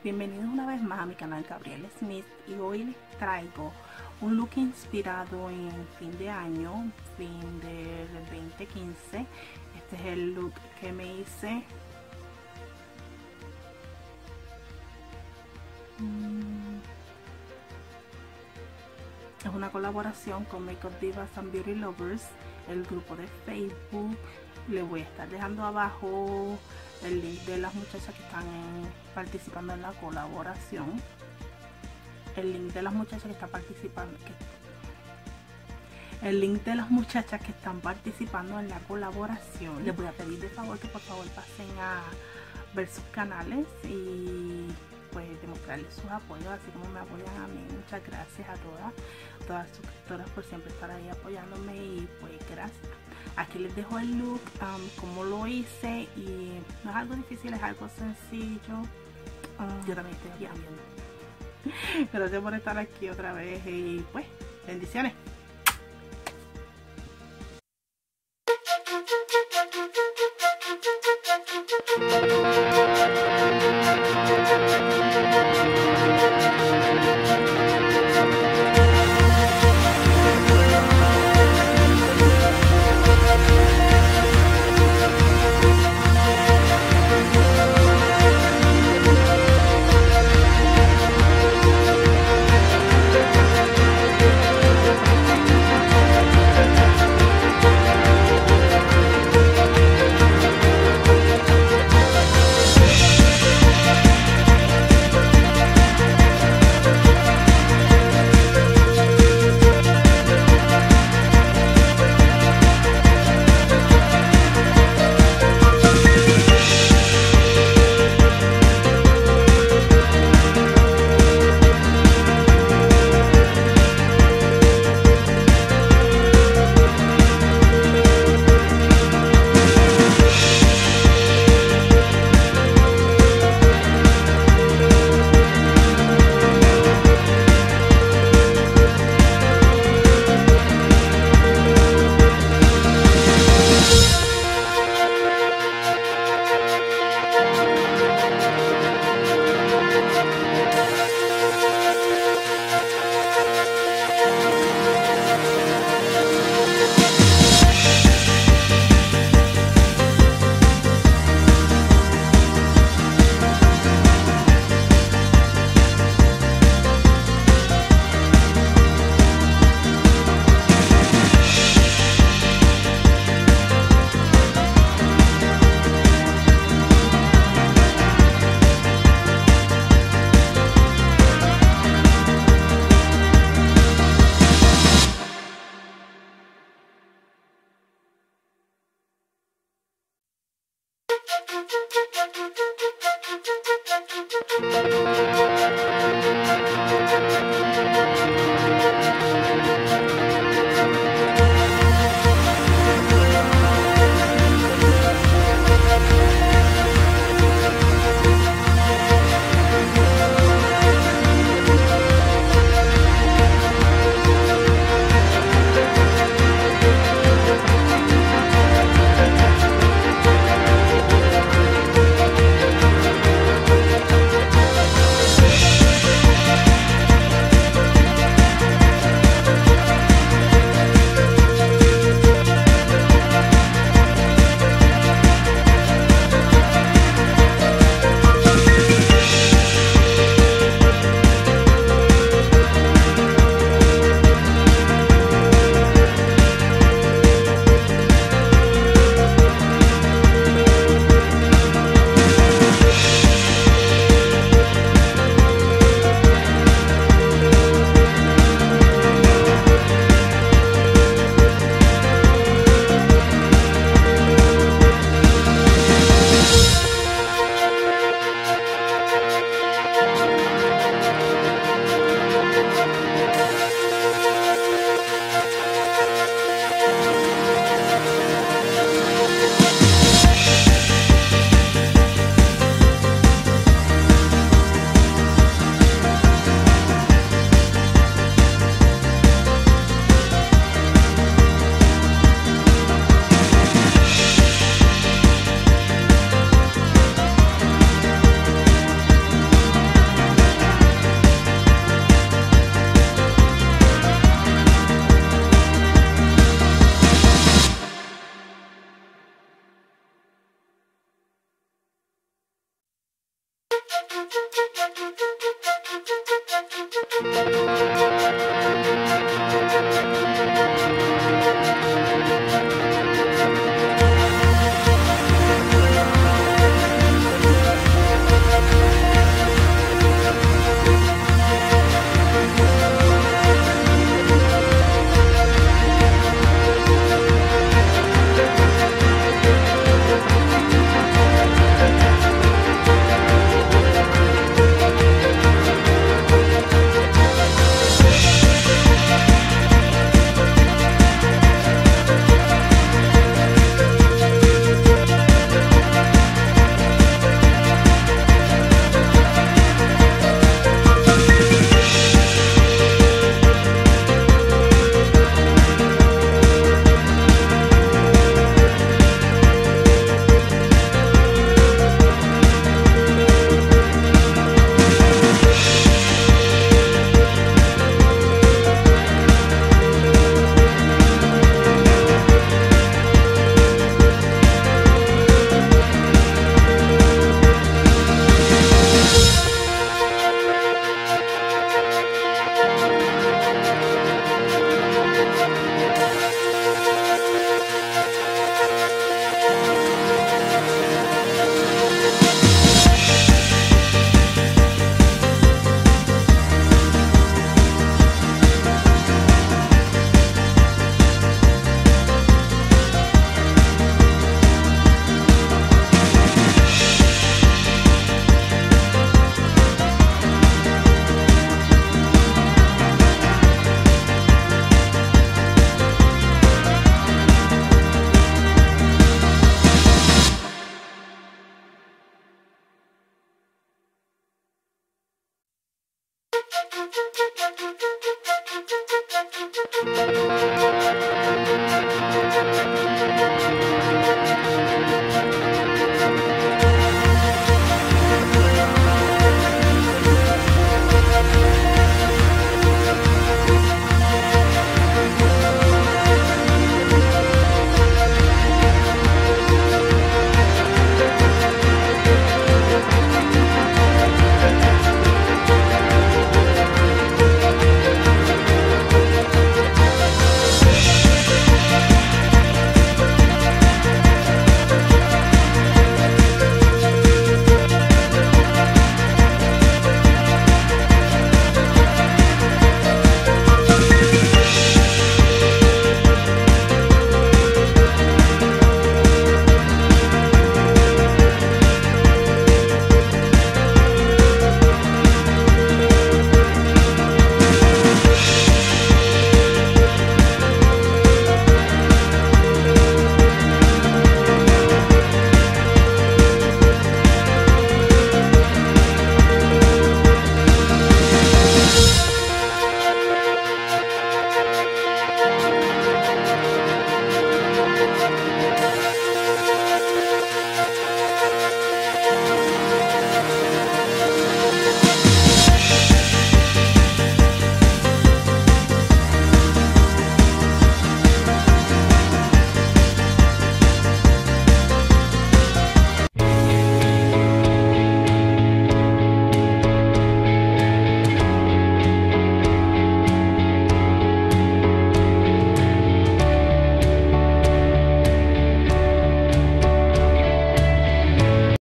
Bienvenidos una vez más a mi canal Gabriela Smith, y hoy les traigo un look inspirado en fin de año, fin del 2015. Este es el look que me hice. Es una colaboración con Makeup Divas and Beauty Lovers, el grupo de Facebook. Le voy a estar dejando abajo el link de las muchachas que están participando en la colaboración. El link de las muchachas que están participando. El link de las muchachas que están participando en la colaboración. Les voy a pedir de favor que por favor pasen a ver sus canales y pues demostrarles sus apoyos, así como me apoyan a mí. Muchas gracias a todas las suscriptoras por siempre estar ahí apoyándome, y pues gracias. Aquí les dejo el look, como lo hice, y no es algo difícil, es algo sencillo. Yo también estoy aquí viendo. Gracias por estar aquí otra vez y pues bendiciones. Bye.